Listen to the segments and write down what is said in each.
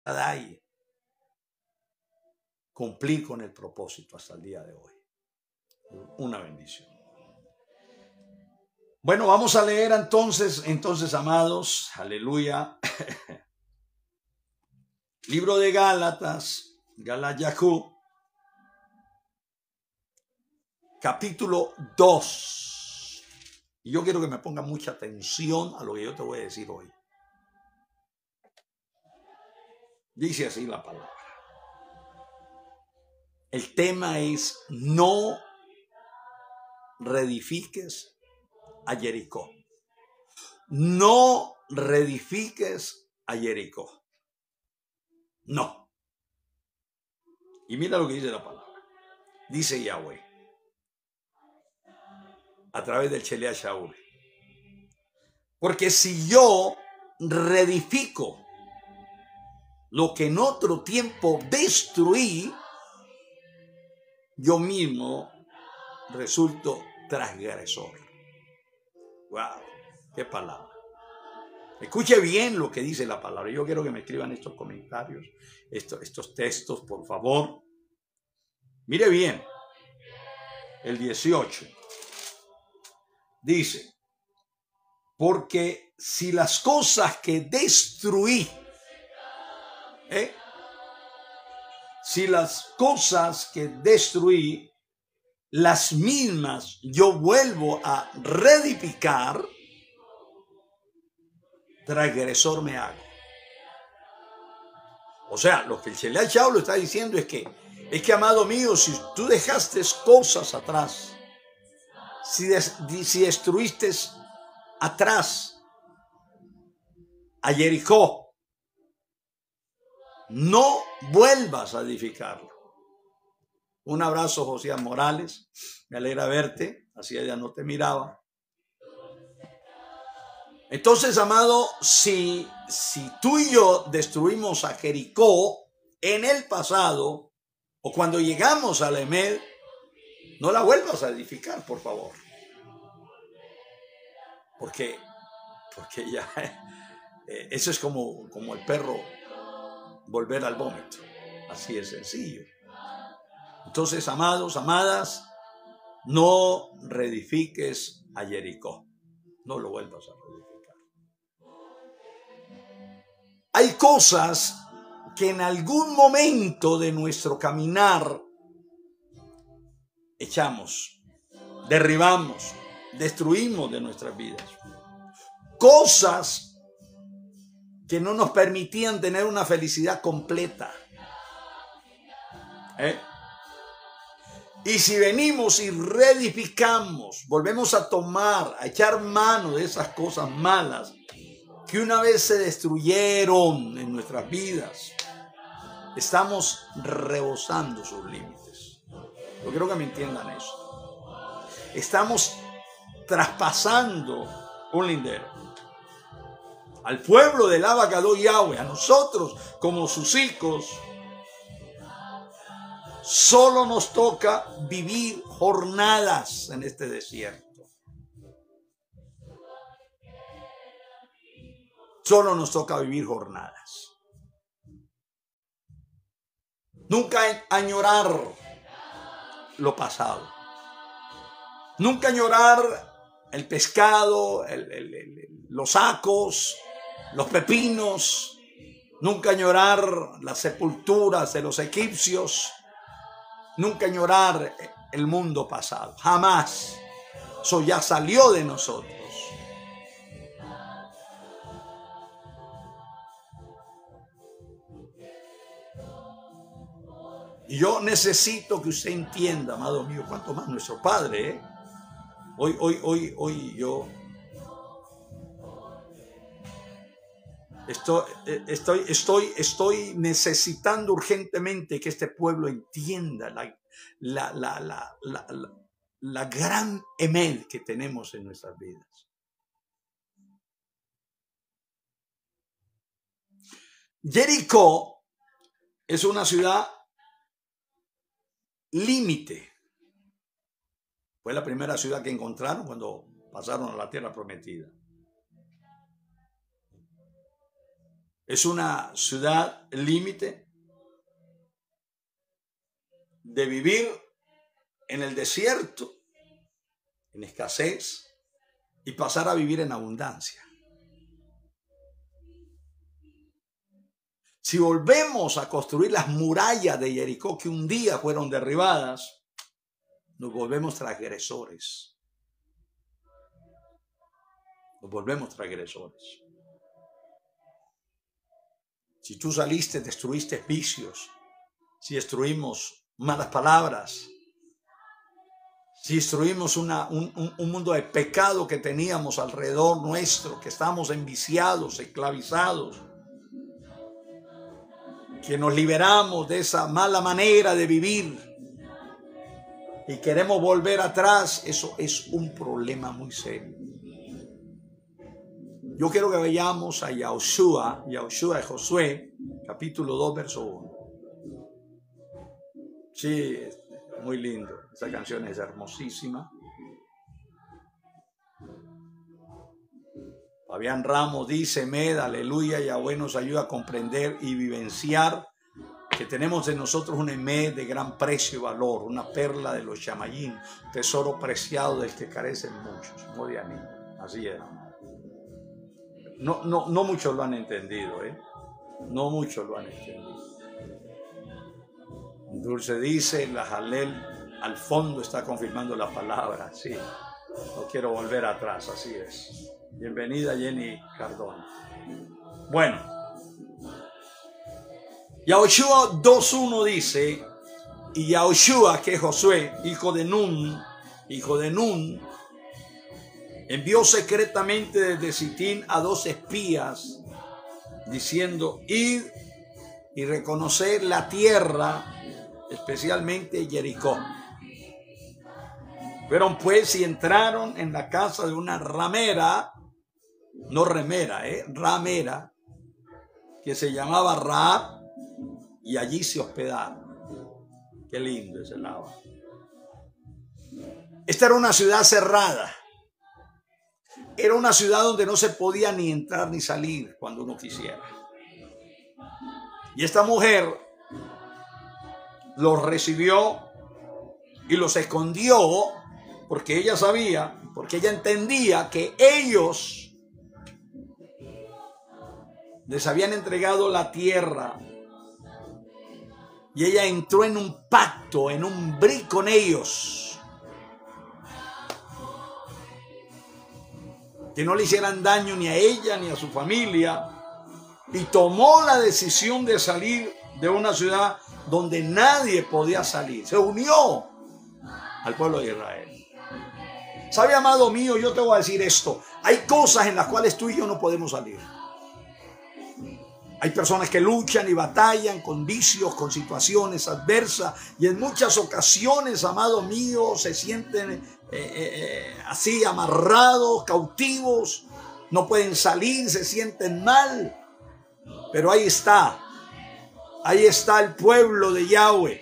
Shaddai, cumplí con el propósito hasta el día de hoy. Una bendición. Bueno, vamos a leer entonces, amados, aleluya. Libro de Gálatas, Galayahu, capítulo 2. Y yo quiero que me pongan mucha atención a lo que yo te voy a decir hoy. Dice así la palabra. El tema es: no reedifiques a Jericó. No reedifiques a Jericó. No. Y mira lo que dice la palabra. Dice Yahweh a través del Chelea Shaul: porque si yo reedifico lo que en otro tiempo destruí, yo mismo resulto transgresor. Wow, qué palabra. Escuche bien lo que dice la palabra. Yo quiero que me escriban estos comentarios, estos textos, por favor. Mire bien, el 18 dice: porque si las cosas que destruí, si las cosas que destruí, las mismas yo vuelvo a reedificar, transgresor me hago. O sea, lo que el Chelea Shaul está diciendo es que, amado mío, si tú dejaste cosas atrás, si destruiste atrás a Jericó, no vuelvas a edificarlo. Un abrazo, José Morales. Me alegra verte. Así ella no te miraba. Entonces, amado, si tú y yo destruimos a Jericó en el pasado, o cuando llegamos a Emed, no la vuelvas a edificar, por favor. Porque ya eso es como el perro volver al vómito. Así es sencillo. Entonces, amados, amadas, no reedifiques a Jericó. No lo vuelvas a reedificar. Hay cosas que en algún momento de nuestro caminar echamos, derribamos, destruimos de nuestras vidas. Cosas que no nos permitían tener una felicidad completa. Y si venimos y reedificamos, volvemos a tomar, a echar mano de esas cosas malas que una vez se destruyeron en nuestras vidas, estamos rebosando sus límites. Yo quiero que me entiendan eso. Estamos traspasando un lindero. Al pueblo del Abacadó Yahweh, a nosotros como sus hijos, solo nos toca vivir jornadas en este desierto. Solo nos toca vivir jornadas. Nunca añorar lo pasado. Nunca añorar el pescado, los sacos, los pepinos. Nunca añorar las sepulturas de los egipcios. Nunca añorar el mundo pasado. Jamás. Eso ya salió de nosotros. Y yo necesito que usted entienda, amado mío, cuanto más nuestro Padre, Hoy yo estoy necesitando urgentemente que este pueblo entienda la gran Emed que tenemos en nuestras vidas. Jericó es una ciudad límite. Fue la primera ciudad que encontraron cuando pasaron a la tierra prometida. Es una ciudad límite de vivir en el desierto, en escasez, y pasar a vivir en abundancia. Si volvemos a construir las murallas de Jericó que un día fueron derribadas, nos volvemos transgresores. Nos volvemos transgresores. Si tú saliste, destruiste vicios. Si destruimos malas palabras. Si destruimos un mundo de pecado que teníamos alrededor nuestro, que estamos enviciados, esclavizados, que nos liberamos de esa mala manera de vivir y queremos volver atrás, eso es un problema muy serio. Yo quiero que vayamos a Yahushua de Josué, capítulo 2, verso 1. Sí, muy lindo. Esa canción es hermosísima. Fabián Ramos dice: Med, aleluya, Yahweh nos ayuda a comprender y vivenciar que tenemos en nosotros un emed de gran precio y valor, una perla de los Shamayim, tesoro preciado del que carecen muchos. No de animo. Así es. No muchos lo han entendido, No muchos lo han entendido. Dulce dice: la Jalel al fondo está confirmando la palabra. Sí, no quiero volver atrás, así es. Bienvenida Jenny Cardona. Bueno, Yahushua 2.1 dice: y Yahushua, que es Josué, hijo de Nun, envió secretamente desde Sitín a 2 espías, diciendo: id y reconocer la tierra, especialmente Jericó. Fueron pues y entraron en la casa de una ramera, no remera, ramera, que se llamaba Rahab, y allí se hospedaron. Qué lindo ese lado. Esta era una ciudad cerrada. Era una ciudad donde no se podía ni entrar ni salir cuando uno quisiera. Y esta mujer los recibió y los escondió porque ella sabía, porque ella entendía que ellos les habían entregado la tierra. Y ella entró en un pacto, en un bri con ellos, que no le hicieran daño ni a ella ni a su familia, y tomó la decisión de salir de una ciudad donde nadie podía salir. Se unió al pueblo de Israel. ¿Sabe, amado mío? Yo te voy a decir esto: hay cosas en las cuales tú y yo no podemos salir. Hay personas que luchan y batallan con vicios, con situaciones adversas, y en muchas ocasiones, amado mío, se sienten así amarrados, cautivos, no pueden salir, se sienten mal. Pero ahí está el pueblo de Yahweh.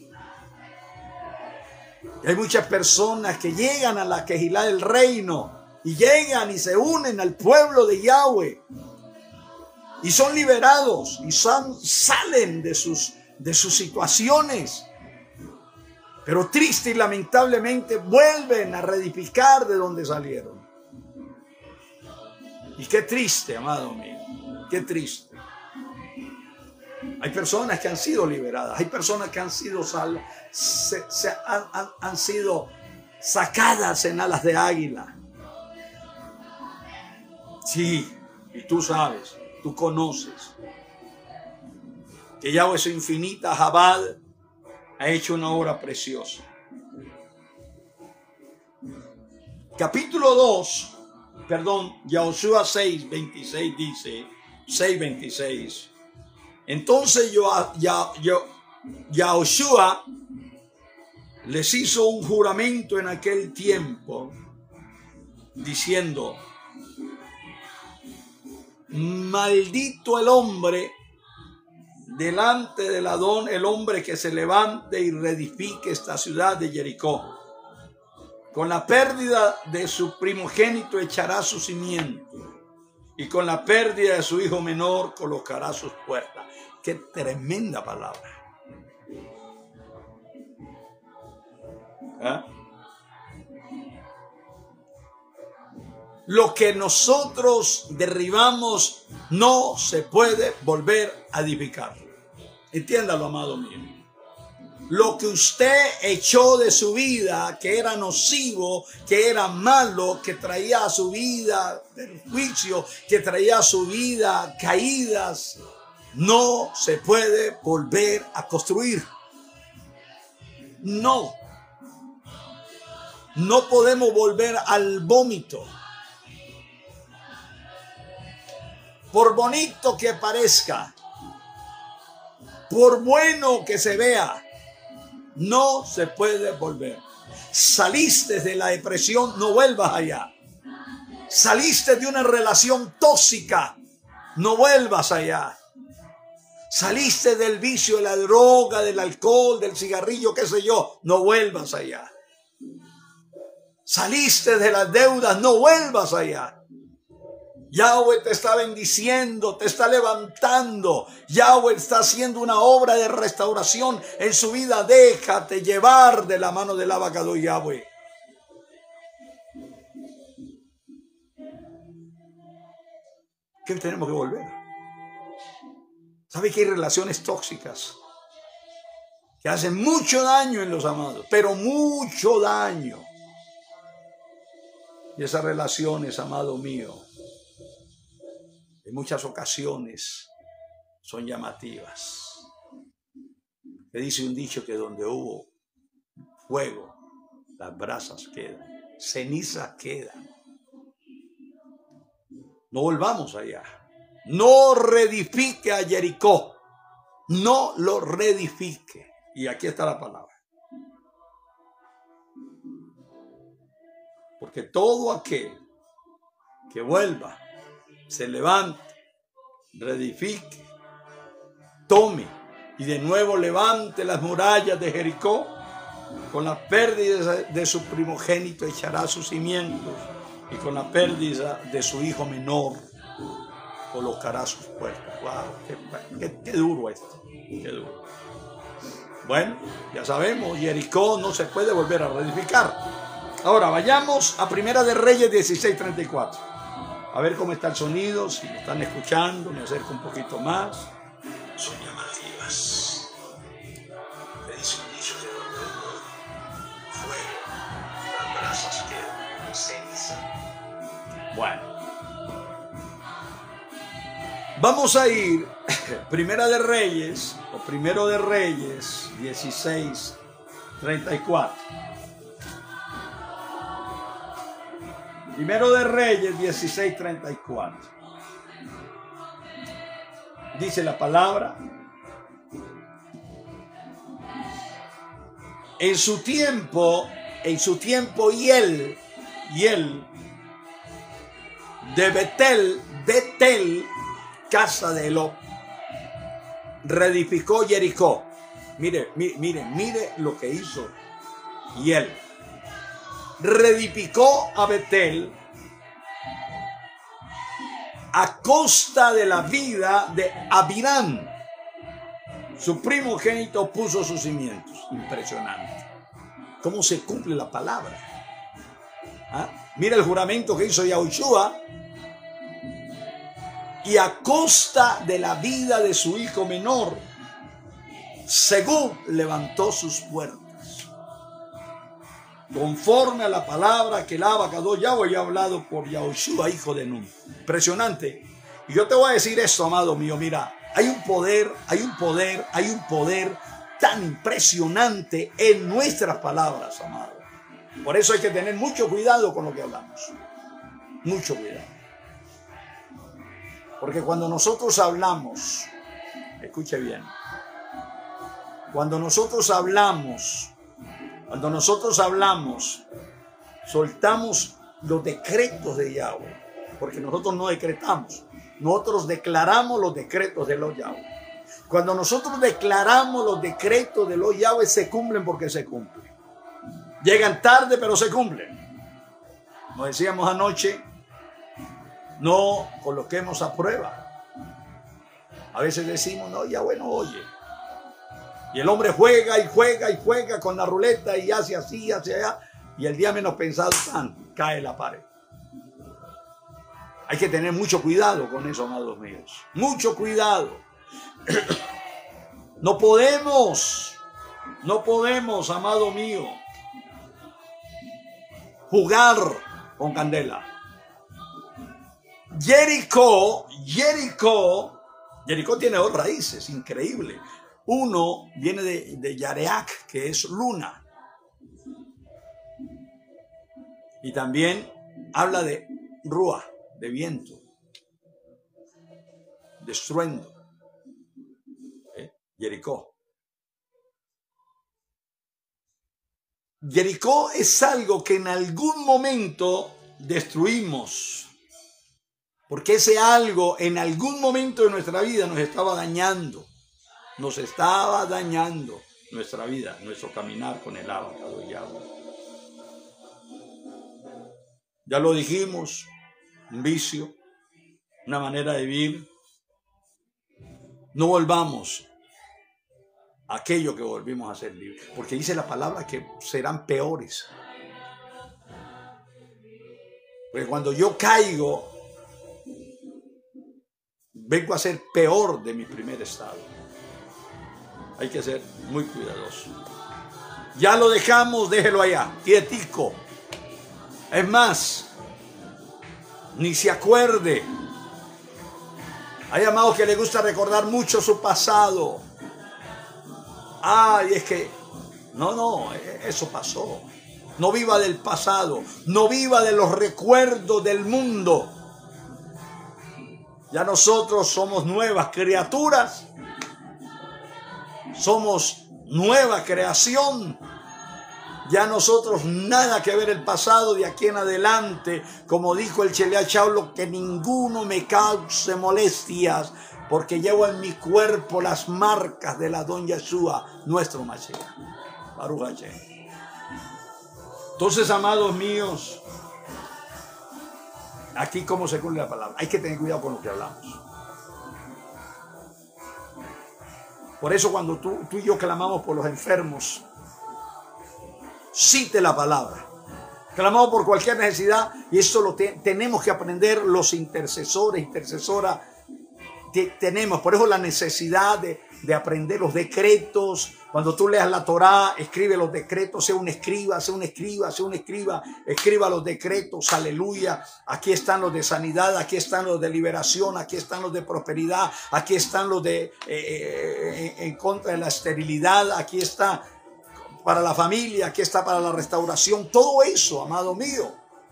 Y hay muchas personas que llegan a la Quejilá del reino y llegan y se unen al pueblo de Yahweh. Y son liberados y salen de sus situaciones. Pero triste y lamentablemente vuelven a reedificar de donde salieron. Y qué triste, amado mío, qué triste. Hay personas que han sido liberadas, hay personas que han sido han sido sacadas en alas de águila. Sí, y tú sabes. Tú conoces que Yahweh, su infinita Jabad, ha hecho una obra preciosa. Capítulo 2, Yahushua 6:26 dice, 6:26. Entonces Yahushua les hizo un juramento en aquel tiempo, diciendo: maldito el hombre delante del Adón, el hombre que se levante y reedifique esta ciudad de Jericó. Con la pérdida de su primogénito echará su cimiento. y con la pérdida de su hijo menor colocará sus puertas. Qué tremenda palabra. ¿Ah? Lo que nosotros derribamos no se puede volver a edificar. Entiéndalo, amado mío. Lo que usted echó de su vida, que era nocivo, que era malo, que traía a su vida perjuicio, que traía a su vida caídas, no se puede volver a construir. No. No podemos volver al vómito. Por bonito que parezca, por bueno que se vea, no se puede volver. Saliste de la depresión, no vuelvas allá. Saliste de una relación tóxica, no vuelvas allá. Saliste del vicio de la droga, del alcohol, del cigarrillo, qué sé yo, no vuelvas allá. Saliste de las deudas, no vuelvas allá. Yahweh te está bendiciendo, te está levantando. Yahweh está haciendo una obra de restauración en su vida. Déjate llevar de la mano del Abacado Yahweh. ¿Qué tenemos que volver? ¿Sabe que hay relaciones tóxicas que hacen mucho daño en los amados? Pero mucho daño. Y esas relaciones, amado mío, en muchas ocasiones son llamativas. Que dice un dicho que donde hubo fuego, las brasas quedan, cenizas quedan. No volvamos allá. No reedifique a Jericó. No lo reedifique. Y aquí está la palabra. Porque todo aquel que vuelva, se levante, reedifique, tome y de nuevo levante las murallas de Jericó, con la pérdida de su primogénito echará sus cimientos y con la pérdida de su hijo menor colocará sus puertas. ¡Wow! ¡Qué duro esto! ¡Qué duro! Bueno, ya sabemos, Jericó no se puede volver a reedificar. Ahora vayamos a Primera de Reyes 16:34. A ver cómo está el sonido, si me están escuchando, me acerco un poquito más. Son llamativas. Me dice un dicho que donde hubo fuego, las brasas quedan, ceniza. Bueno. Vamos a ir, Primera de Reyes, o Primero de Reyes, 16:34. Primero de Reyes 16:34. Dice la palabra: en su tiempo y él de Betel, casa de Elop, reedificó Jericó. Mire lo que hizo. Y él reedificó a Betel a costa de la vida de Abirán. Su primogénito puso sus cimientos. Impresionante. ¿Cómo se cumple la palabra? ¿Ah? Mira el juramento que hizo Yahushua. Y a costa de la vida de su hijo menor, según levantó sus puertas. Conforme a la palabra que el Abacado Yahweh ha hablado por Yahushua, hijo de Nun. Impresionante. Y yo te voy a decir esto, amado mío. Mira, hay un poder tan impresionante en nuestras palabras, amado. Por eso hay que tener mucho cuidado con lo que hablamos. Mucho cuidado. Porque cuando nosotros hablamos, escuche bien, cuando nosotros hablamos, soltamos los decretos de Yahweh, porque nosotros no decretamos, nosotros declaramos los decretos de los Yahweh. Cuando nosotros declaramos los decretos de los Yahweh, se cumplen porque se cumplen. Llegan tarde, pero se cumplen. Como decíamos anoche, no coloquemos a prueba. A veces decimos, no, ya bueno, oye. Y el hombre juega y juega y juega con la ruleta y hace así, hace allá. Y el día menos pensado, cae la pared. Hay que tener mucho cuidado con eso, amados míos. Mucho cuidado. No podemos, amado mío, jugar con candela. Jericó tiene dos raíces, increíble. Uno viene de Yareak, que es luna. Y también habla de Rúa, de viento, de estruendo. Jericó. Jericó es algo que en algún momento destruimos. Porque ese algo en algún momento de nuestra vida nos estaba dañando. Nos estaba dañando nuestra vida, nuestro caminar con el abacado y agua. Ya lo dijimos, un vicio, una manera de vivir. No volvamos a aquello que volvimos a ser libres, porque dice la palabra que serán peores. Porque cuando yo caigo, vengo a ser peor de mi primer estado. Hay que ser muy cuidadoso. Ya lo dejamos, déjelo allá, quietico. Es más, ni se acuerde. Hay amados que les gusta recordar mucho su pasado. Ay, es que, no, eso pasó. No viva del pasado, no viva de los recuerdos del mundo. Ya nosotros somos nuevas criaturas. Somos nueva creación. Ya nosotros nada que ver el pasado de aquí en adelante. Como dijo el Chelea Chaulo, que ninguno me cause molestias, porque llevo en mi cuerpo las marcas de la Don Yeshua, nuestro Mashiach. Baruch Hashem. Entonces, amados míos, aquí cómo se cumple la palabra. Hay que tener cuidado con lo que hablamos. Por eso cuando tú y yo clamamos por los enfermos, cite la palabra. Clamamos por cualquier necesidad, y esto lo tenemos que aprender los intercesores, intercesoras. Tenemos, por eso la necesidad de aprender los decretos. Cuando tú leas la Torá, escribe los decretos, sea un escriba, escriba los decretos, aleluya. Aquí están los de sanidad, aquí están los de liberación, aquí están los de prosperidad, aquí están los de en contra de la esterilidad, aquí está para la familia, aquí está para la restauración. Todo eso, amado mío.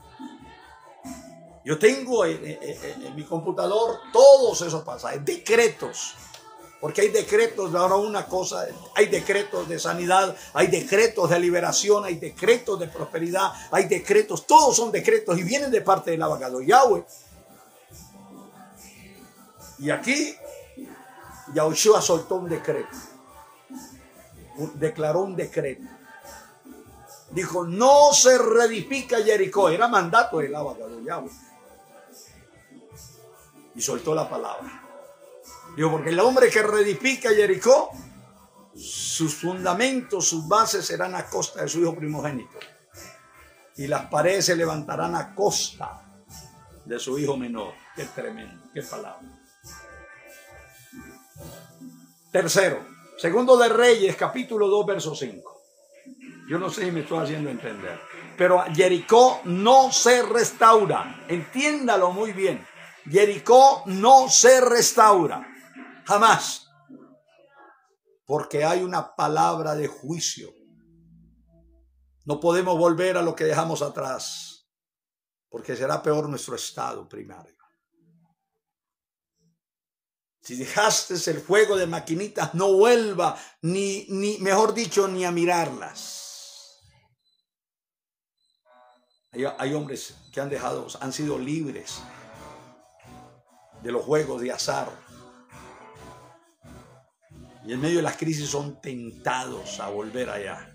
Yo tengo en mi computador todos esos pasajes, decretos. Porque hay decretos de ahora una cosa, hay decretos de sanidad, hay decretos de liberación, hay decretos de prosperidad, hay decretos, todos son decretos y vienen de parte del abogado Yahweh. Y aquí Yahushua soltó un decreto, declaró un decreto. Dijo, no se reedifica Jericó, era mandato del abogado Yahweh. Y soltó la palabra. Digo, porque el hombre que reedifica Jericó, sus fundamentos, sus bases serán a costa de su hijo primogénito. Y las paredes se levantarán a costa de su hijo menor. Qué tremendo, qué palabra. Tercero, segundo de Reyes, capítulo 2, verso 5. Yo no sé si me estoy haciendo entender. Pero Jericó no se restaura. Entiéndalo muy bien. Jericó no se restaura. Jamás. Porque hay una palabra de juicio. No podemos volver a lo que dejamos atrás, porque será peor nuestro estado primario. Si dejaste el juego de maquinitas, no vuelva, ni mejor dicho, ni a mirarlas. Hay hombres que han sido libres de los juegos de azar. Y en medio de las crisis son tentados a volver allá.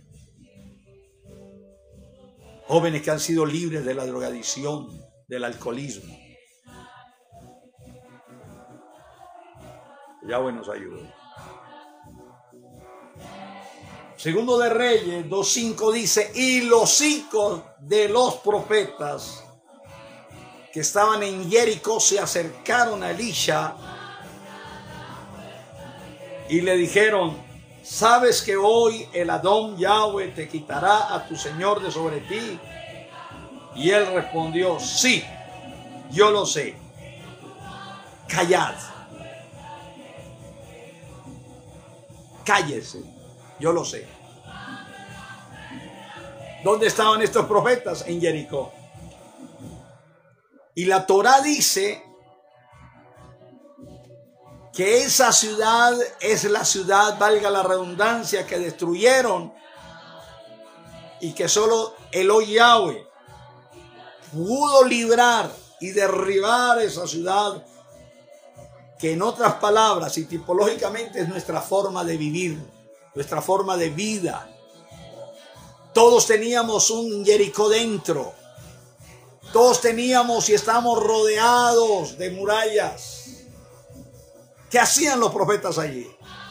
Jóvenes que han sido libres de la drogadicción, del alcoholismo. Yahweh nos ayude. Segundo de Reyes 2:5 dice, y los hijos de los profetas que estaban en Jericó se acercaron a Elisha y le dijeron, ¿sabes que hoy el Adón Yahweh te quitará a tu señor de sobre ti? Y él respondió, sí, yo lo sé. Callad. Cállese. Yo lo sé. ¿Dónde estaban estos profetas? En Jericó. Y la Torá dice que esa ciudad es la ciudad, valga la redundancia, que destruyeron y que solo Elohim Yahweh pudo librar y derribar esa ciudad, que en otras palabras y tipológicamente es nuestra forma de vivir, nuestra forma de vida. Todos teníamos un Jericó dentro. Todos teníamos y estamos rodeados de murallas. ¿Qué hacían los profetas allí?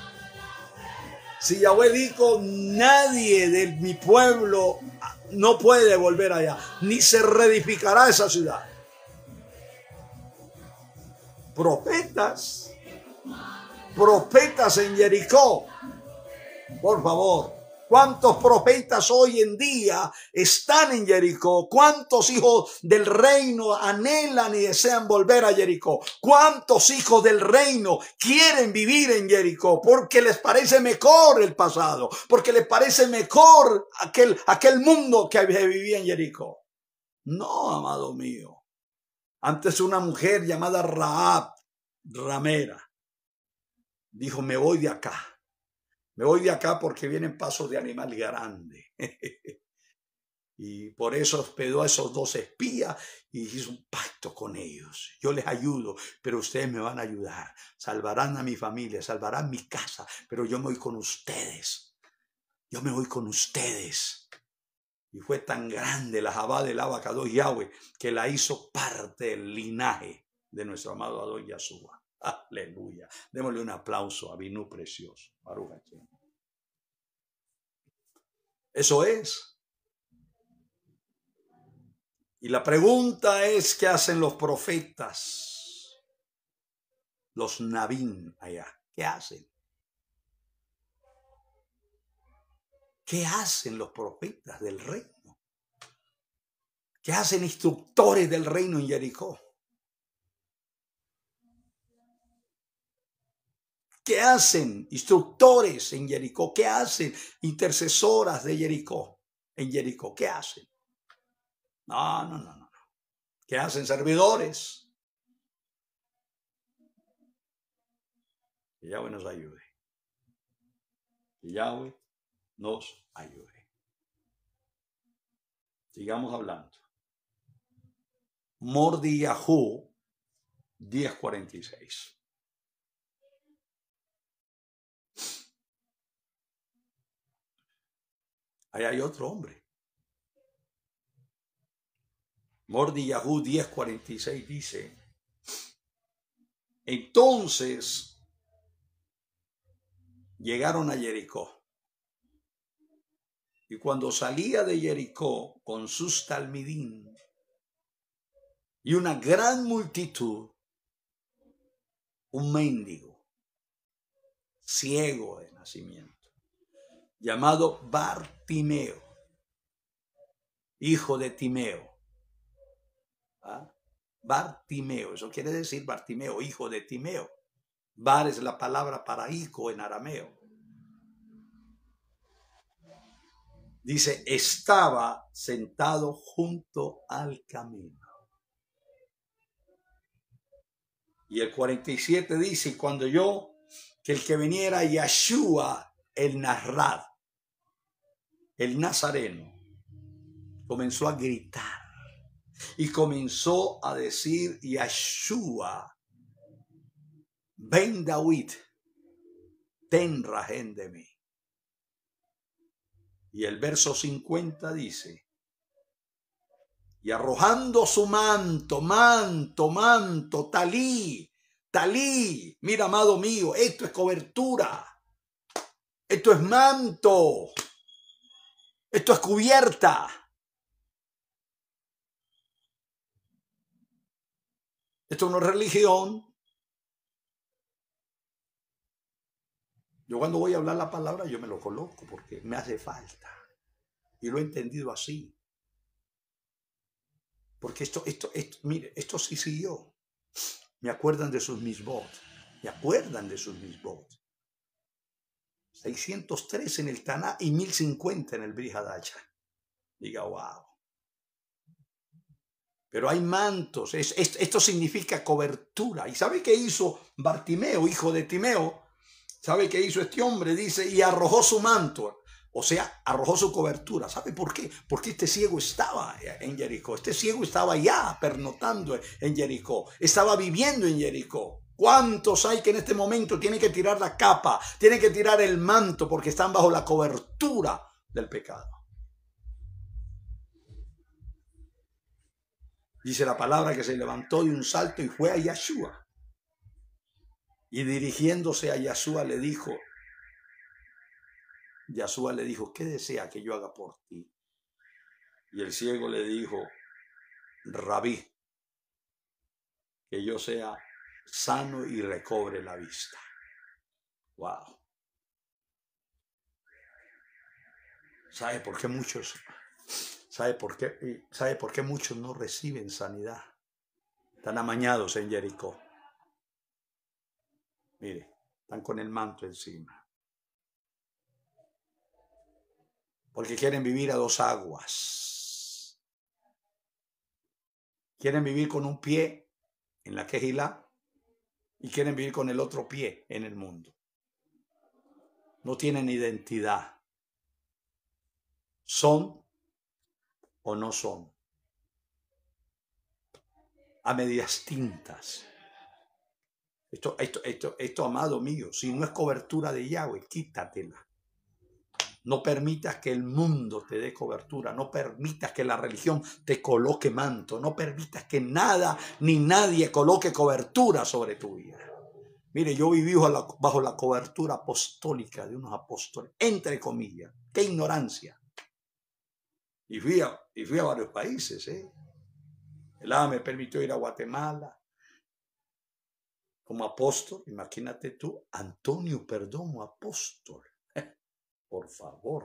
Si Yahweh dijo, nadie de mi pueblo no puede volver allá, ni se reedificará esa ciudad. Profetas en Jericó. Por favor, ¿cuántos profetas hoy en día están en Jericó? ¿Cuántos hijos del reino anhelan y desean volver a Jericó? ¿Cuántos hijos del reino quieren vivir en Jericó? Porque les parece mejor el pasado, porque les parece mejor aquel mundo que vivía en Jericó. No, amado mío. Antes una mujer llamada Rahab, ramera, dijo, me voy de acá. Me voy de acá porque vienen pasos de animal grande. Y por eso hospedó a esos 2 espías y hizo un pacto con ellos. Yo les ayudo, pero ustedes me van a ayudar. Salvarán a mi familia, salvarán mi casa, pero yo me voy con ustedes. Yo me voy con ustedes. Y fue tan grande la Jabá del Abacados Yahweh que la hizo parte del linaje de nuestro amado Adón Yahshua. Aleluya. Démosle un aplauso a Binú precioso. Baruch Hashem. Eso es. Y la pregunta es, ¿qué hacen los profetas? Los Nabín allá. ¿Qué hacen? ¿Qué hacen los profetas del reino? ¿Qué hacen instructores del reino en Jericó? ¿Qué hacen instructores en Jericó? ¿Qué hacen intercesoras de Jericó en Jericó? ¿Qué hacen? No. ¿Qué hacen servidores? Que Yahweh nos ayude. Que Yahweh nos ayude. Sigamos hablando. Mordiyahu 10:46. Ahí hay otro hombre. Mordiyahu 10:46 dice, entonces llegaron a Jericó. Y cuando salía de Jericó con sus talmidín y una gran multitud, un mendigo, ciego de nacimiento, llamado Bartimeo, hijo de Timeo. Bartimeo, eso quiere decir Bartimeo, hijo de Timeo. Bar es la palabra para hijo en arameo. Dice, estaba sentado junto al camino. Y el 47 dice, cuando yo, que el que viniera Yeshua, el Nazrad, el Nazareno, comenzó a gritar y comenzó a decir, Yeshua, Ben David, ten rajen de mí. Y el verso 50 dice, y arrojando su manto, talí, talí. Mira, amado mío, esto es cobertura. Esto es manto. Esto es cubierta. Esto no es religión. Yo cuando voy a hablar la palabra, yo me lo coloco porque me hace falta. Y lo he entendido así. Porque mire, esto sí siguió. Me acuerdan de sus misbot. Me acuerdan de sus misbot. 603 en el Taná y 1050 en el Brihadacha. Diga, wow. Pero hay mantos. Esto significa cobertura. ¿Y sabe qué hizo Bartimeo, hijo de Timeo? ¿Sabe qué hizo este hombre? Dice, y arrojó su manto. O sea, arrojó su cobertura. ¿Sabe por qué? Porque este ciego estaba en Jericó. Este ciego estaba ya pernotando en Jericó. Estaba viviendo en Jericó. ¿Cuántos hay que en este momento tienen que tirar la capa? Tienen que tirar el manto porque están bajo la cobertura del pecado. Dice la palabra que se levantó de un salto y fue a Yeshua. Y dirigiéndose a Yeshua le dijo, ¿qué desea que yo haga por ti? Y el ciego le dijo, Rabí, que yo sea sano y recobre la vista. Wow. ¿Sabe por qué muchos no reciben sanidad? Están amañados en Jericó. Mire, están con el manto encima. Porque quieren vivir a dos aguas. Quieren vivir con un pie en la Quejilá y quieren vivir con el otro pie en el mundo. No tienen identidad. ¿Son o no son? A medias tintas. Esto, amado mío, si no es cobertura de Yahweh, quítatela. No permitas que el mundo te dé cobertura. No permitas que la religión te coloque manto. No permitas que nada ni nadie coloque cobertura sobre tu vida. Mire, yo viví bajo la cobertura apostólica de unos apóstoles, entre comillas. ¡Qué ignorancia! Y fui a varios países. El AME me permitió ir a Guatemala como apóstol. Imagínate tú, Antonio Perdomo, apóstol. Por favor.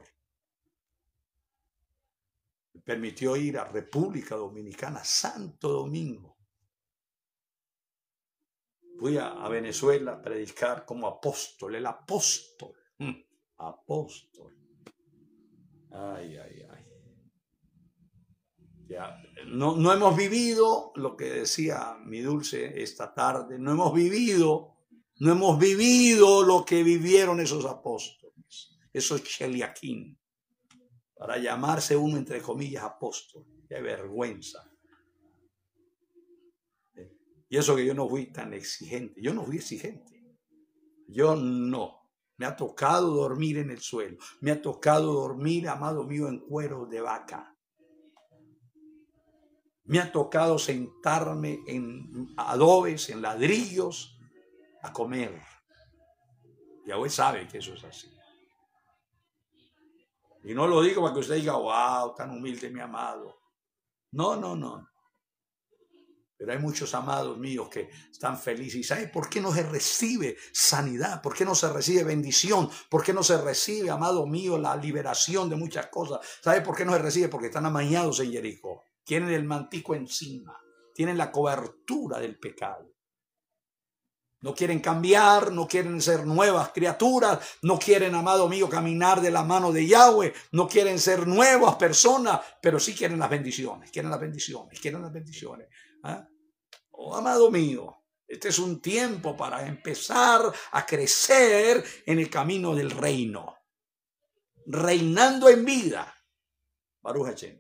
Me permitió ir a República Dominicana, Santo Domingo. Fui a Venezuela a predicar como apóstol, el apóstol. Apóstol. Ay, ay, ay. Ya, no hemos vivido lo que decía mi dulce esta tarde. No hemos vivido lo que vivieron esos apóstoles, esos cheliaquín, para llamarse uno entre comillas apóstol. Qué vergüenza. Y eso que yo no fui tan exigente. Yo no fui exigente. Yo no. Me ha tocado dormir en el suelo. Me ha tocado dormir, amado mío, en cuero de vaca. Me ha tocado sentarme en adobes, en ladrillos, a comer. Yahweh sabe que eso es así. Y no lo digo para que usted diga, wow, tan humilde mi amado. No. Pero hay muchos amados míos que están felices. ¿Y sabe por qué no se recibe sanidad? ¿Por qué no se recibe bendición? ¿Por qué no se recibe, amado mío, la liberación de muchas cosas? ¿Sabe por qué no se recibe? Porque están amañados en Jericó. Tienen el mantico encima. Tienen la cobertura del pecado. No quieren cambiar, no quieren ser nuevas criaturas, no quieren, amado mío, caminar de la mano de Yahweh, no quieren ser nuevas personas, pero sí quieren las bendiciones, quieren las bendiciones. ¿Ah? Oh, amado mío, este es un tiempo para empezar a crecer en el camino del reino, reinando en vida. Baruch Hashem.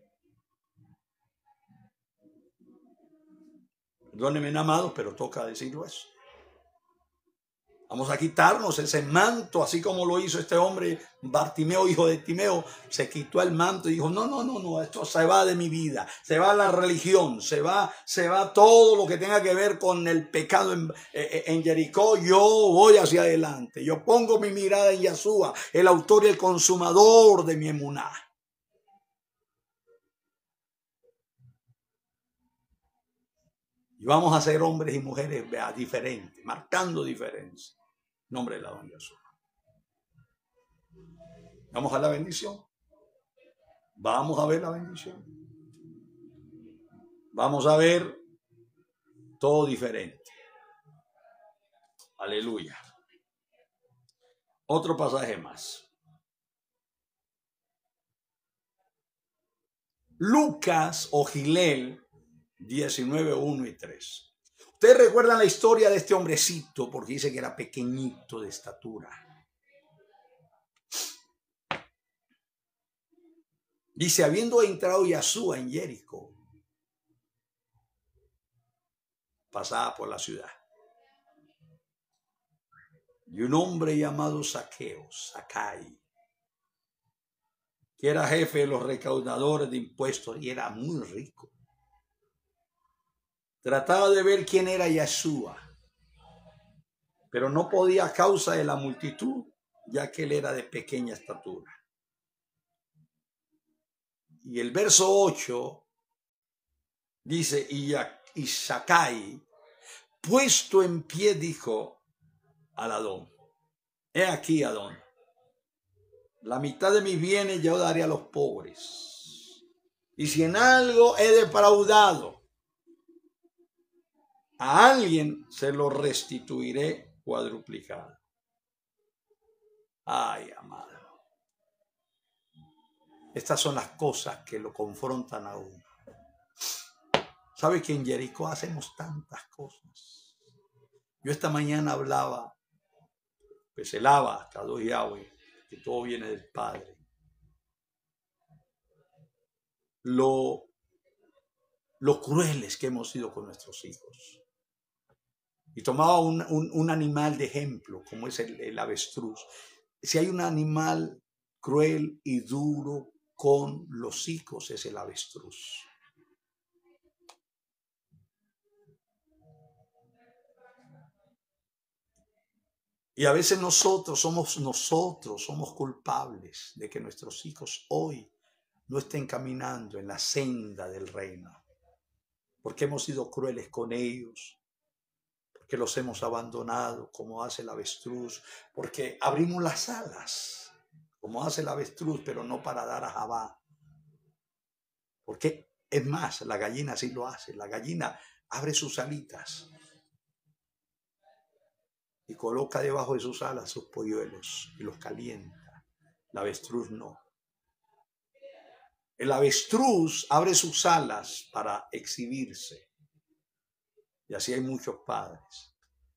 Perdónenme, amados, pero toca decirlo eso. Vamos a quitarnos ese manto, así como lo hizo este hombre, Bartimeo, hijo de Timeo, se quitó el manto y dijo, no, no, no, no, esto se va de mi vida, se va la religión, se va todo lo que tenga que ver con el pecado en Jericó, yo voy hacia adelante, yo pongo mi mirada en Yeshua, el autor y el consumador de mi emuná. Y vamos a ser hombres y mujeres diferentes, marcando diferencia. Nombre de la don Jesús. Vamos a la bendición. Vamos a ver la bendición. Vamos a ver todo diferente. Aleluya. Otro pasaje más. Lucas o Gilel 19, 1 y 3. Ustedes recuerdan la historia de este hombrecito porque dice que era pequeñito de estatura. Dice, habiendo entrado Yeshua en Jericó, pasaba por la ciudad. Y un hombre llamado Zaqueo, Zacai, que era jefe de los recaudadores de impuestos y era muy rico, trataba de ver quién era Yeshua, pero no podía a causa de la multitud, ya que él era de pequeña estatura. Y el verso 8 dice, y Zacai, puesto en pie, dijo al Adón, he aquí, Adón, la mitad de mis bienes yo daré a los pobres, y si en algo he defraudado a alguien, se lo restituiré cuadruplicado. Ay, amado. Estas son las cosas que lo confrontan a uno. ¿Sabe que en Jericó hacemos tantas cosas? Yo esta mañana hablaba, pues se lava cada Yahweh, que todo viene del Padre. Lo crueles que hemos sido con nuestros hijos. Y tomaba un animal de ejemplo, como es el avestruz. Si hay un animal cruel y duro con los hijos, es el avestruz. Y a veces nosotros somos culpables de que nuestros hijos hoy no estén caminando en la senda del reino. Porque hemos sido crueles con ellos, porque los hemos abandonado como hace el avestruz, porque abrimos las alas como hace el avestruz, pero no para dar a Jabá. Porque es más, la gallina sí lo hace, la gallina abre sus alitas y coloca debajo de sus alas sus polluelos y los calienta. El avestruz no. El avestruz abre sus alas para exhibirse. Y así hay muchos padres.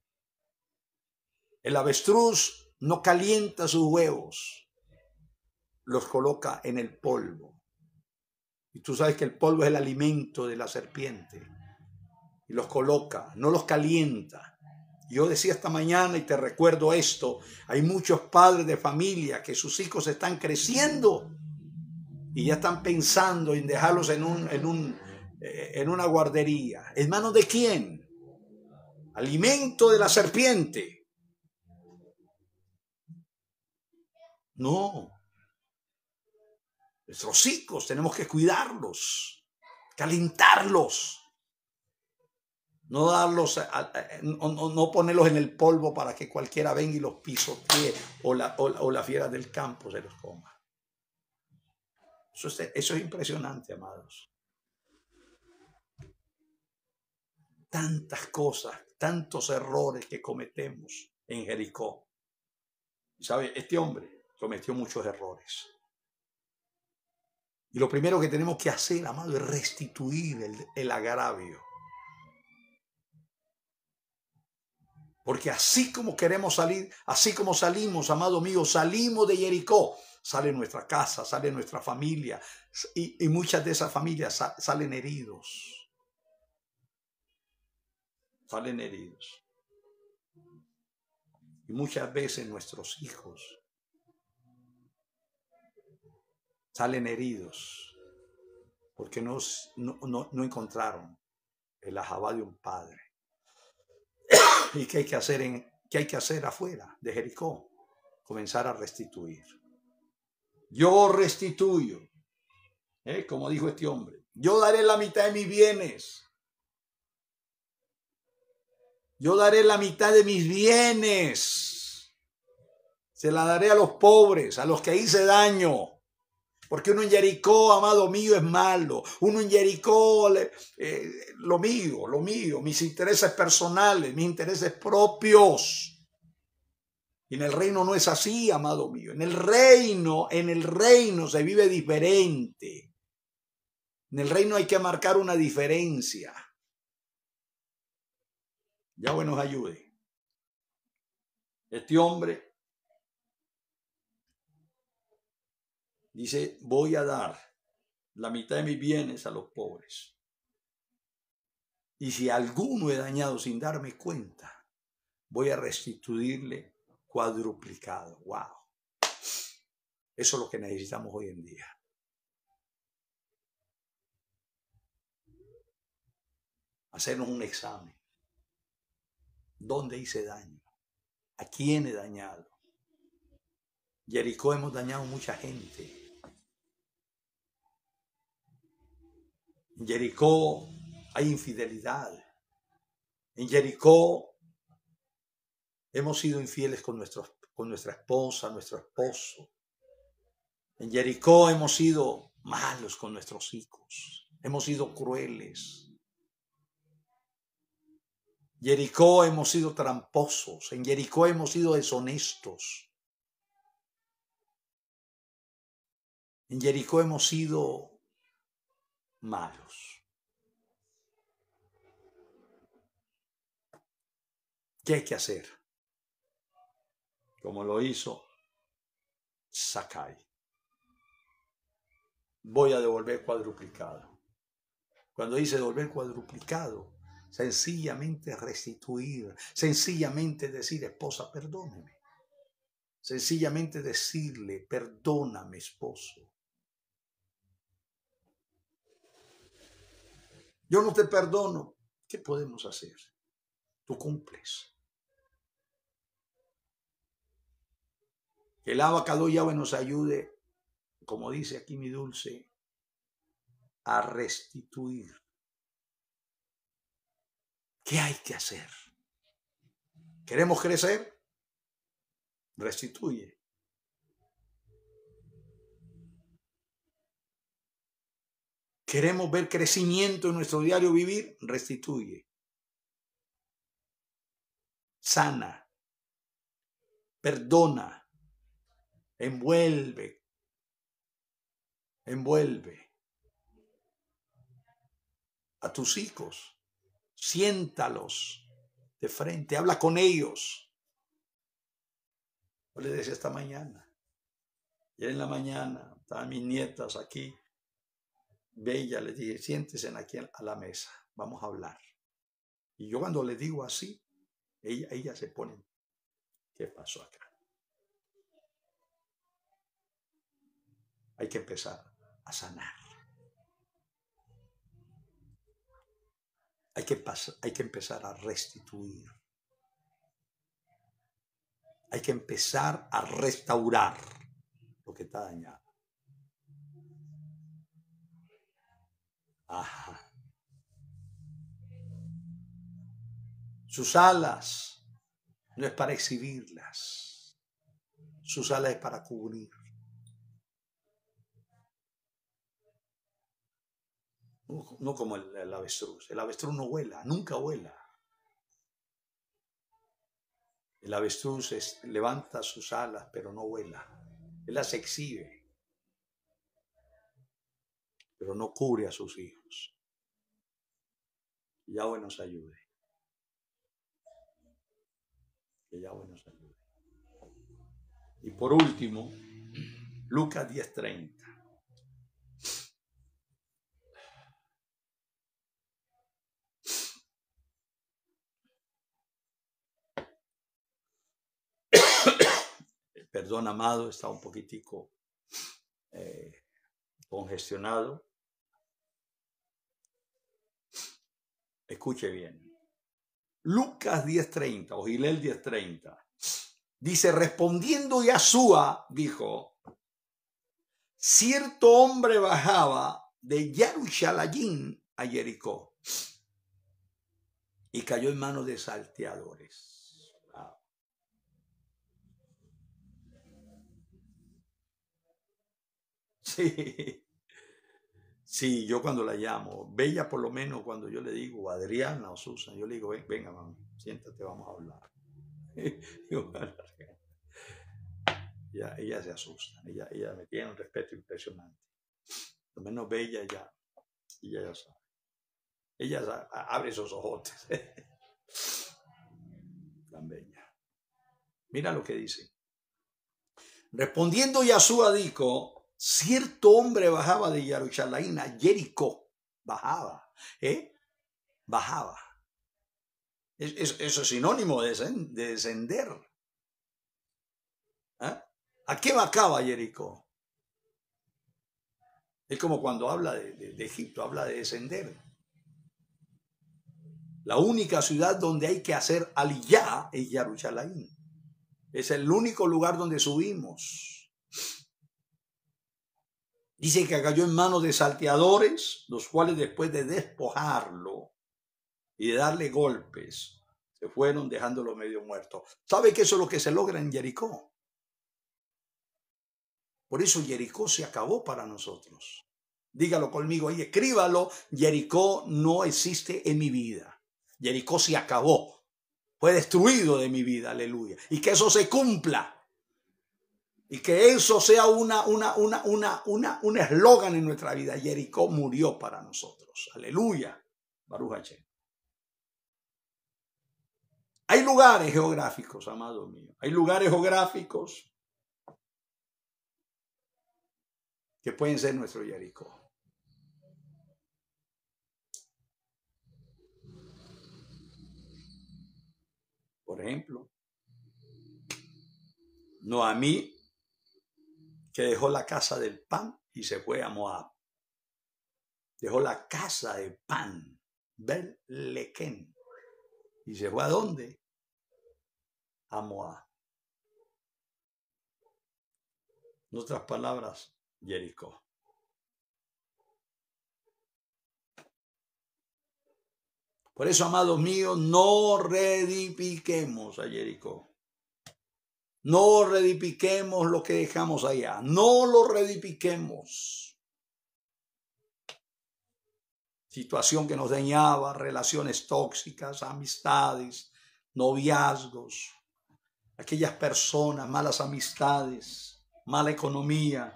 El avestruz no calienta sus huevos, los coloca en el polvo. Y tú sabes que el polvo es el alimento de la serpiente. Y los coloca, no los calienta. Yo decía esta mañana y te recuerdo esto, hay muchos padres de familia que sus hijos están creciendo y ya están pensando en dejarlos en una guardería. ¿En manos de quién? Alimento de la serpiente. No. Nuestros hijos tenemos que cuidarlos, calentarlos. No darlos, no ponerlos en el polvo para que cualquiera venga y los pisotee o la fiera del campo se los coma. Eso es impresionante, amados. Tantas cosas, tantos errores que cometemos en Jericó. ¿Sabe? Este hombre cometió muchos errores. Y lo primero que tenemos que hacer, amado, es restituir el agravio. Porque así como queremos salir, así como salimos, amado mío, salimos de Jericó, sale nuestra casa, sale nuestra familia, y muchas de esas familias salen heridos. Salen heridos. Y muchas veces nuestros hijos salen heridos porque no encontraron el ajabá de un padre. ¿Y qué hay que hacer qué hay que hacer afuera de Jericó? Comenzar a restituir. Yo restituyo, como dijo este hombre. Yo daré la mitad de mis bienes. Yo daré la mitad de mis bienes. Se la daré a los pobres, a los que hice daño. Porque uno en Jericó, amado mío, es malo. Uno en Jericó, lo mío, mis intereses personales, mis intereses propios. Y en el reino no es así, amado mío. En el reino se vive diferente. En el reino hay que marcar una diferencia. Yahweh nos ayude. Este hombre dice, voy a dar la mitad de mis bienes a los pobres. Y si alguno he dañado sin darme cuenta, voy a restituirle cuadruplicado. ¡Wow! Eso es lo que necesitamos hoy en día. Hacernos un examen. ¿Dónde hice daño? ¿A quién he dañado? Jericó hemos dañado mucha gente. En Jericó hay infidelidad. En Jericó hemos sido infieles con nuestra esposa, nuestro esposo. En Jericó hemos sido malos con nuestros hijos. Hemos sido crueles. Jericó hemos sido tramposos. En Jericó hemos sido deshonestos. En Jericó hemos sido malos. ¿Qué hay que hacer? Como lo hizo Zakai. Voy a devolver cuadruplicado. Cuando dice devolver cuadruplicado, sencillamente restituir, sencillamente decir, esposa, perdóneme. Sencillamente decirle, perdóname, esposo. Yo no te perdono. ¿Qué podemos hacer? Tú cumples. Que el abacado Yahweh nos ayude, como dice aquí mi dulce, a restituir. ¿Qué hay que hacer? ¿Queremos crecer? Restituye. ¿Queremos ver crecimiento en nuestro diario vivir? Restituye. Sana. Perdona. Envuelve. A tus hijos. Siéntalos de frente. Habla con ellos. Yo les decía esta mañana. Y en la mañana estaban mis nietas aquí. Bella, les dije, siéntense aquí a la mesa. Vamos a hablar. Y yo cuando les digo así, ella se ponen. ¿Qué pasó acá? Hay que empezar a sanar. Hay que empezar a restituir. Hay que empezar a restaurar lo que está dañado. Ajá. Sus alas no es para exhibirlas. Sus alas es para cubrir. No como el avestruz. El avestruz no vuela, nunca vuela. El avestruz levanta sus alas, pero no vuela. Él las exhibe, pero no cubre a sus hijos. Que Yahweh nos ayude. Que Yahweh nos ayude. Y por último, Lucas 10:30. Perdón, amado, está un poquitico congestionado. Escuche bien. Lucas 10:30 o Gilel 10:30 dice, respondiendo Yahshua, dijo, cierto hombre bajaba de Jerusalén a Jericó y cayó en manos de salteadores. Wow. Sí. Sí, yo cuando la llamo, Bella por lo menos cuando yo le digo, Adriana o Susan, yo le digo, venga, mami, siéntate, vamos a hablar. Ella se asusta, ella me tiene un respeto impresionante. Por lo menos Bella ella ya sabe. Ella abre esos ojotes. Tan bella. Mira lo que dice. Respondiendo Yahshua dijo, cierto hombre bajaba de Jerusalén a Jericó. Bajaba. Bajaba. Eso es sinónimo de descender. ¿A qué bajaba Jericó? Es como cuando habla de Egipto, habla de descender. La única ciudad donde hay que hacer aliyá es Jerusalén. Es el único lugar donde subimos. Dice que cayó en manos de salteadores, los cuales después de despojarlo y de darle golpes, se fueron dejándolo medio muerto. ¿Sabe que eso es lo que se logra en Jericó? Por eso Jericó se acabó para nosotros. Dígalo conmigo ahí, escríbalo. Jericó no existe en mi vida. Jericó se acabó. Fue destruido de mi vida, aleluya. Y que eso se cumpla. Y que eso sea un eslogan en nuestra vida. Jericó murió para nosotros. Aleluya. Baruch Hashem. Hay lugares geográficos, amado mío. Hay lugares geográficos que pueden ser nuestro Jericó. Por ejemplo, Noamí, que dejó la casa del pan y se fue a Moab. Dejó la casa de pan, Bet-Lequén. ¿Y se fue a dónde? A Moab. En otras palabras, Jericó. Por eso, amados míos, no reedifiquemos a Jericó. No reedifiquemos lo que dejamos allá. No lo reedifiquemos. Situación que nos dañaba, relaciones tóxicas, amistades, noviazgos, aquellas personas, malas amistades, mala economía.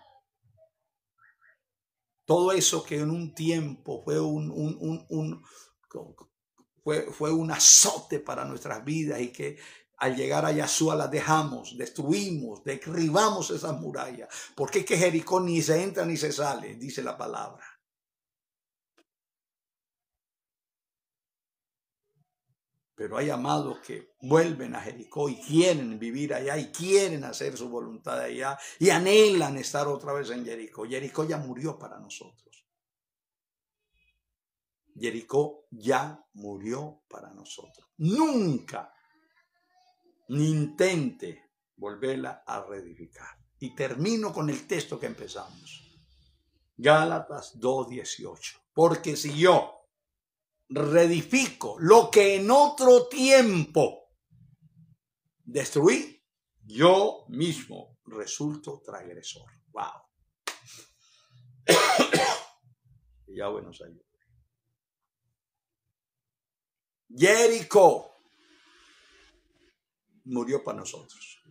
Todo eso que en un tiempo fue fue un azote para nuestras vidas y que al llegar a Yahshua las dejamos, destruimos, derribamos esas murallas. Porque es que Jericó ni se entra ni se sale, dice la palabra. Pero hay amados que vuelven a Jericó y quieren vivir allá y quieren hacer su voluntad allá y anhelan estar otra vez en Jericó. Jericó ya murió para nosotros. Jericó ya murió para nosotros. Nunca ni intente volverla a reedificar. Y termino con el texto que empezamos. Gálatas 2:18. Porque si yo reedifico lo que en otro tiempo destruí, yo mismo resulto transgresor. Wow. Yahweh nos ayude. Jericó murió para nosotros.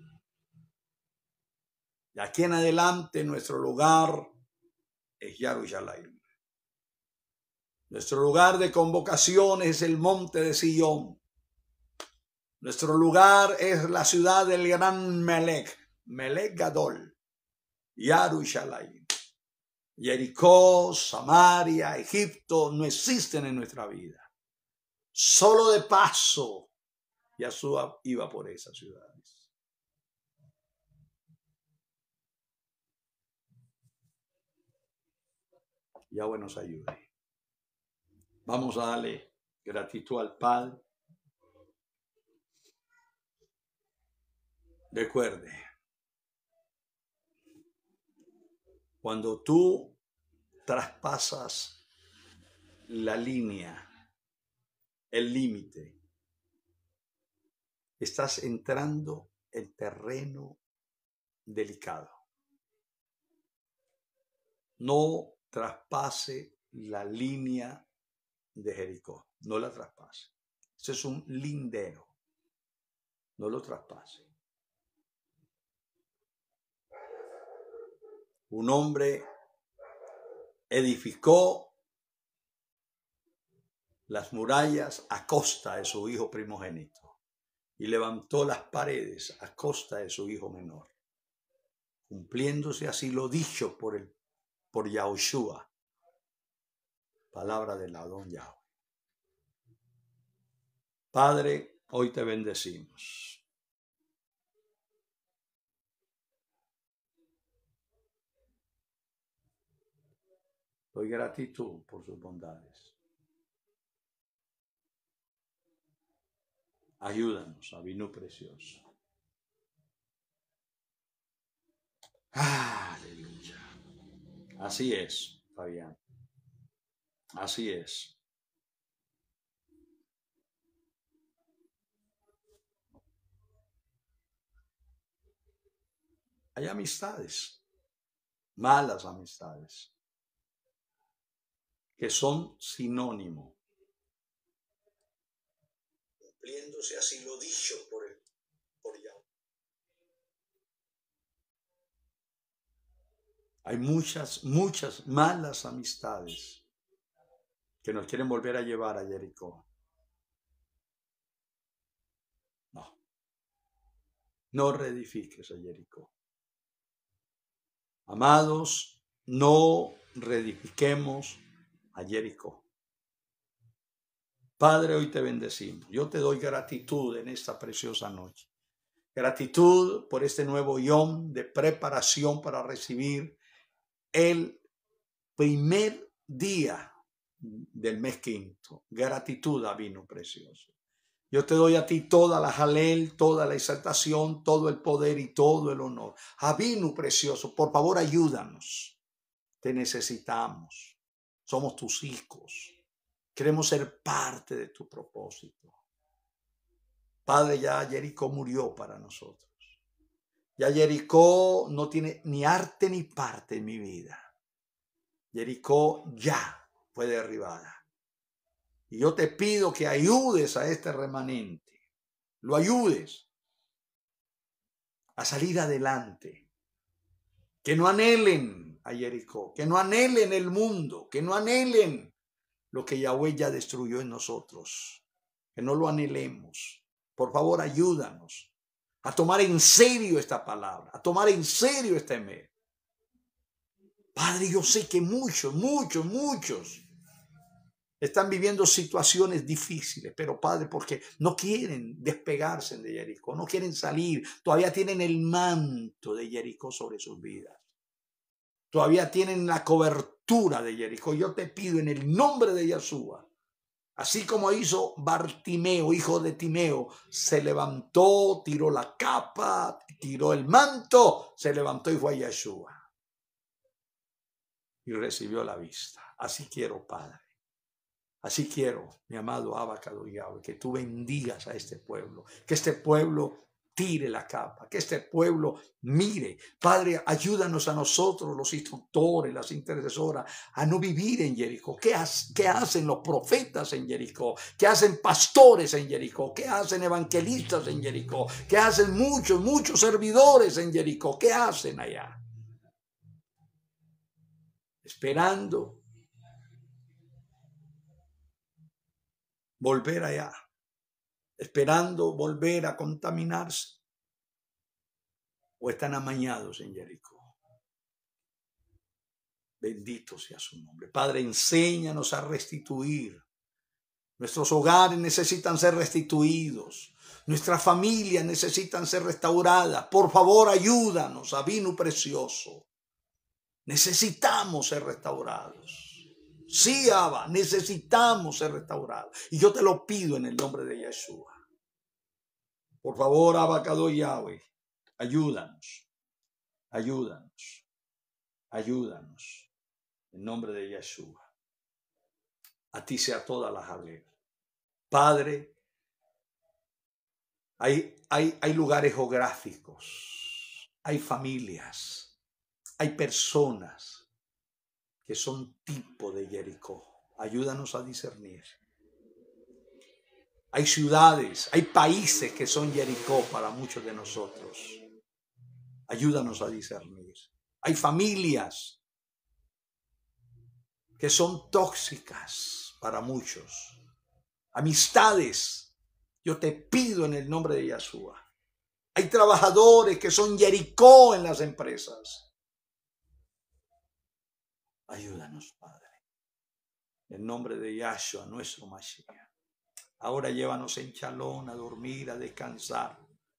De aquí en adelante nuestro lugar es Jerusalén. Nuestro lugar de convocación es el monte de Sion. Nuestro lugar es la ciudad del gran Melech Gadol, Jerusalén. Jericó, Samaria, Egipto no existen en nuestra vida. Solo de paso, Yahshua iba por esas ciudades. Yahweh nos ayude. Vamos a darle gratitud al Padre. Recuerde, cuando tú traspasas la línea, el límite, estás entrando en terreno delicado. No traspase la línea de Jericó, no la traspase. Ese es un lindero, no lo traspase. Un hombre edificó las murallas a costa de su hijo primogénito y levantó las paredes a costa de su hijo menor, cumpliéndose así lo dicho por Yahushua, palabra del Adón Yahweh. Padre, hoy te bendecimos. Doy gratitud por sus bondades. Ayúdanos, Abinú precioso. Aleluya. Así es, Fabián. Así es. Hay amistades, malas amistades, que son sinónimo. Cumpliéndose así lo dicho por Yahweh. Hay muchas malas amistades que nos quieren volver a llevar a Jericó. No reedifiques a Jericó. Amados, no reedifiquemos a Jericó. Padre, hoy te bendecimos. Yo te doy gratitud en esta preciosa noche. Gratitud por este nuevo yom de preparación para recibir el primer día del mes quinto. Gratitud, Abino precioso. Yo te doy a ti toda la jalel, toda la exaltación, todo el poder y todo el honor. Abino precioso, por favor ayúdanos. Te necesitamos. Somos tus hijos. Queremos ser parte de tu propósito. Padre, ya Jericó murió para nosotros. Ya Jericó no tiene ni arte ni parte en mi vida. Jericó ya fue derribada. Y yo te pido que ayudes a este remanente. Lo ayudes a salir adelante. Que no anhelen a Jericó. Que no anhelen el mundo. Que no anhelen lo que Yahweh ya destruyó en nosotros. Que no lo anhelemos. Por favor, ayúdanos a tomar en serio esta palabra, a tomar en serio este mes. Padre, yo sé que muchos están viviendo situaciones difíciles, pero Padre, porque no quieren despegarse de Jericó, no quieren salir, todavía tienen el manto de Jericó sobre sus vidas. Todavía tienen la cobertura de Jericó. Yo te pido en el nombre de Yeshua, así como hizo Bartimeo, hijo de Timeo, se levantó, tiró la capa, tiró el manto, se levantó y fue a Yeshua. Y recibió la vista. Así quiero, Padre. Así quiero, mi amado Abacado Yahweh, que tú bendigas a este pueblo. Que este pueblo tire la capa, que este pueblo mire. Padre, ayúdanos a nosotros, los instructores, las intercesoras, a no vivir en Jericó. ¿Qué hacen los profetas en Jericó? ¿Qué hacen pastores en Jericó? ¿Qué hacen evangelistas en Jericó? ¿Qué hacen muchos servidores en Jericó? ¿Qué hacen allá? Esperando volver allá, esperando volver a contaminarse, o están amañados en Jericó. Bendito sea su nombre. Padre, enséñanos a restituir. Nuestros hogares necesitan ser restituidos. Nuestras familias necesitan ser restauradas. Por favor, ayúdanos, Abino precioso. Necesitamos ser restaurados. Sí, Abba, necesitamos ser restaurados. Y yo te lo pido en el nombre de Yeshua. Por favor, Abacadosh Yahweh, ayúdanos, ayúdanos, ayúdanos. En nombre de Yeshua. A ti sea toda la jalea. Padre, hay lugares geográficos, hay familias, hay personas que son tipo de Jericó. Ayúdanos a discernir. Hay ciudades, hay países que son Jericó para muchos de nosotros. Ayúdanos a discernir. Hay familias que son tóxicas para muchos. Amistades, yo te pido en el nombre de Yeshua. Hay trabajadores que son Jericó en las empresas. Ayúdanos, Padre. En nombre de Yahshua, nuestro Mashiach. Ahora llévanos en Shalom a dormir, a descansar.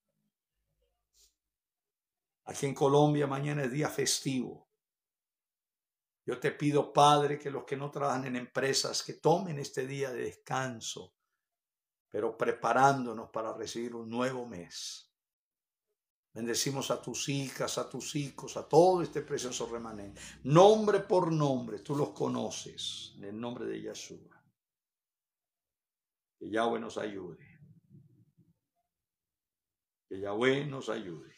Aquí en Colombia mañana es día festivo. Yo te pido, Padre, que los que no trabajan en empresas, que tomen este día de descanso, pero preparándonos para recibir un nuevo mes. Bendecimos a tus hijas, a tus hijos, a todo este precioso remanente. Nombre por nombre, tú los conoces, en el nombre de Yeshua. Que Yahweh nos ayude. Que Yahweh nos ayude.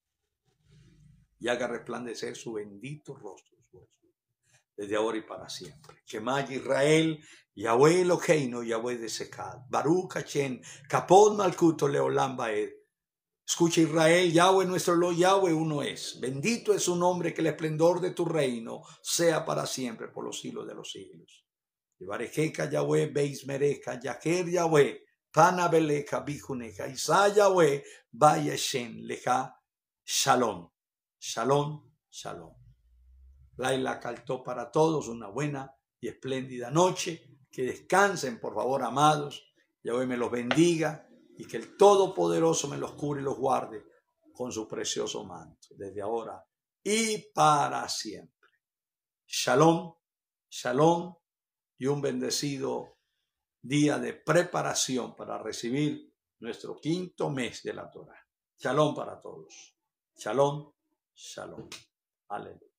Y haga resplandecer su bendito rostro, desde ahora y para siempre. Shema Israel, Yahweh Eloheinu, Yahweh de Sekad, Baruch Hashem, Kapod Malkuto Leolam Baed. Escucha Israel, Yahweh nuestro Lo, Yahweh uno es. Bendito es su nombre, que el esplendor de tu reino sea para siempre, por los siglos de los siglos. Yevarejeca Yahweh, Beismereja, Yaher Yahweh, Panabeleja, Bijuneja, Isa Yahweh, Bayeshen, Leja, Shalom, Shalom, Shalom. Laila cantó para todos una buena y espléndida noche. Que descansen, por favor, amados. Yahweh me los bendiga y que el Todopoderoso me los cure y los guarde con su precioso manto, desde ahora y para siempre. Shalom, shalom y un bendecido día de preparación para recibir nuestro 5º mes de la Torah. Shalom para todos. Shalom, shalom. Aleluya.